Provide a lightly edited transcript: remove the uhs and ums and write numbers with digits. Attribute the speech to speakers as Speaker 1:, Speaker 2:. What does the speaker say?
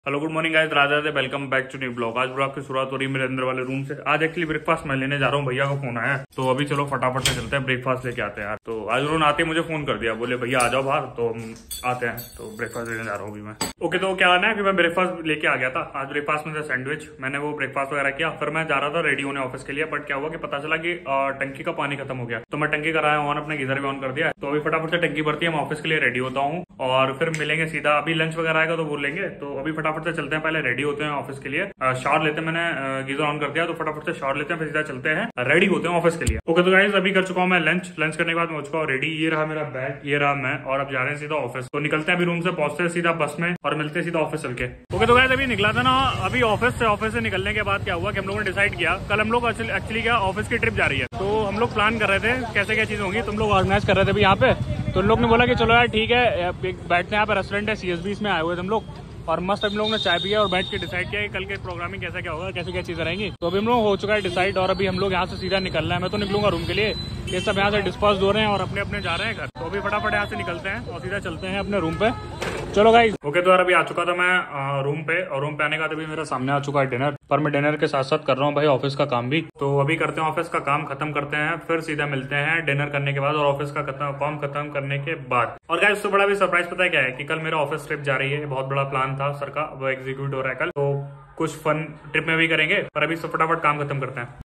Speaker 1: Hello good morning guys, राजा थे। Welcome back to new blog. आज ब्लॉग की शुरुआत हो रही है मेरे अंदर वाले रूम से। आज एक्चुअली ब्रेकफास्ट मैं लेने जा रहा हूँ, भैया का फोन आया तो अभी चलो फटाफट से चलते हैं, ब्रेकफास्ट लेके आते हैं यार। तो आज उन्होंने आते मुझे फोन कर दिया, बोले भैया आ जाओ बाहर, तो हम आते हैं। तो ब्रेकफास्ट लेने जा रहा हूँ अभी मैं। ओके, तो क्या है कि मैं ब्रेकफास्ट लेके आ गया था। आज ब्रेकफास्ट में था सैंडविच, मैंने वो ब्रेकफास्ट वगैरह किया। फिर मैं जा रहा था रेडी होने ऑफिस के लिए, बट क्या हुआ कि पता चला कि टंकी का पानी खत्म हो गया। तो मैं टंकी कराया ऑन, अपने गीजर भी ऑन कर दिया। तो अभी फटाफट से टंकी भरती है, मैं ऑफिस के लिए रेडी होता हूँ और फिर मिलेंगे सीधा। अभी लंच वगैरह आएगा तो बोल लेंगे। तो अभी फटाफट से चलते हैं, पहले रेडी होते हैं ऑफिस के लिए। शावर लेते हैं, मैंने गीजर ऑन कर दिया तो फटाफट से शावर लेते हैं, फिर सीधा चलते हैं, रेडी होते हैं ऑफिस के लिए। ओके तो गाइस अभी कर चुका हूँ मैं लंच करने के बाद मैं हो चुका हूँ रेडी। ये रहा मेरा बैग, ये रहा मैं, और अब जा रहे हैं सीधा ऑफिस। तो निकलते हैं अभी रूम से, पहुंचते हैं सीधा बस में और मिलते हैं सीधा ऑफिस चल के। ओके तो गाइस अभी निकला था ना, अभी ऑफिस से निकलने के बाद क्या हुआ कि हम लोगों ने डिसाइड किया, कल हम लोग एक्चुअली क्या ऑफिस की ट्रिप जा रही है। तो हम लोग प्लान कर रहे थे कैसे क्या चीज होगी, तुम लोग ऑर्गेनाइज कर रहे थे अभी यहाँ पे। तो उन लोग ने बोला कि चलो यार ठीक है, बैठते हैं यहाँ पे, रेस्टोरेंट है CSB, इसमें आए हुए थे हम लोग। और मस्त हम लोगों ने चाय पिया और बैठ के डिसाइड किया कि कल के प्रोग्रामिंग कैसा क्या होगा, कैसे क्या चीजें रहेंगी। तो अभी हम लोग हो चुका है डिसाइड और अभी हम लोग यहाँ से सीधा निकलना है। मैं तो निकलूंगा रूम के लिए, ये सब यहाँ से डिस्पर्स हो रहे हैं और अपने अपने जा रहे हैं घर। तो अभी फटाफट यहाँ से निकलते हैं और सीधा चलते हैं अपने रूम पे। चलो गाइस। ओके तो यार अभी आ चुका था मैं रूम पे, और रूम पे आने का अभी मेरे सामने आ चुका है डिनर। पर मैं डिनर के साथ साथ कर रहा हूँ भाई ऑफिस का काम भी। तो अभी करते हैं ऑफिस का काम, खत्म करते हैं, फिर सीधा मिलते हैं डिनर करने के बाद और ऑफिस का काम खत्म करने के बाद। और गाइस उससे बड़ा भी सरप्राइज पता है क्या है कि कल मेरा ऑफिस ट्रिप जा रही है। बहुत बड़ा प्लान था सर का, वो एग्जीक्यूट हो रहा है कल। तो कुछ फन ट्रिप में भी करेंगे, पर अभी फटाफट काम खत्म करते हैं।